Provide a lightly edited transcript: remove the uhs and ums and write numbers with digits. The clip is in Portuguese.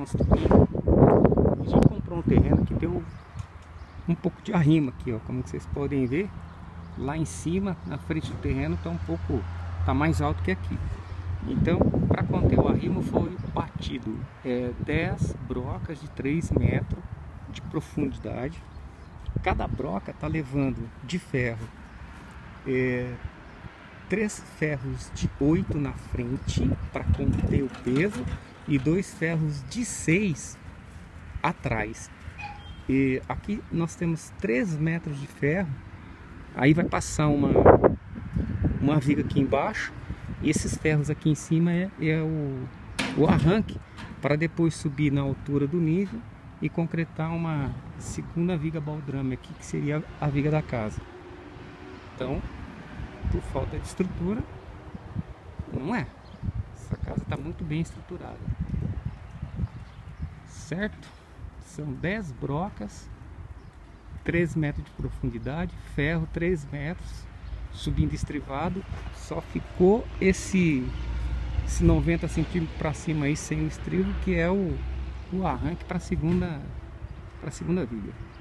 construindo. A gente comprou um terreno que deu um pouco de arrimo aqui, ó, como vocês podem ver. Lá em cima, na frente do terreno, tá mais alto que aqui. Então, para conter o arrimo, foi batido 10 brocas de 3 metros de profundidade. Cada broca está levando de ferro 3 ferros de 8 na frente para conter o peso e 2 ferros de 6 atrás. E aqui nós temos 3 metros de ferro. Aí vai passar uma viga aqui embaixo. E esses ferros aqui em cima é o arranque para depois subir na altura do nível e concretar uma segunda viga baldrame aqui, que seria a viga da casa. Então, por falta de estrutura, não é. Essa casa está muito bem estruturada. Certo? São 10 brocas, 3 metros de profundidade, ferro 3 metros, subindo estrivado. Só ficou esse 90 centímetros para cima aí sem o estrivo, que é o arranque para a segunda viga.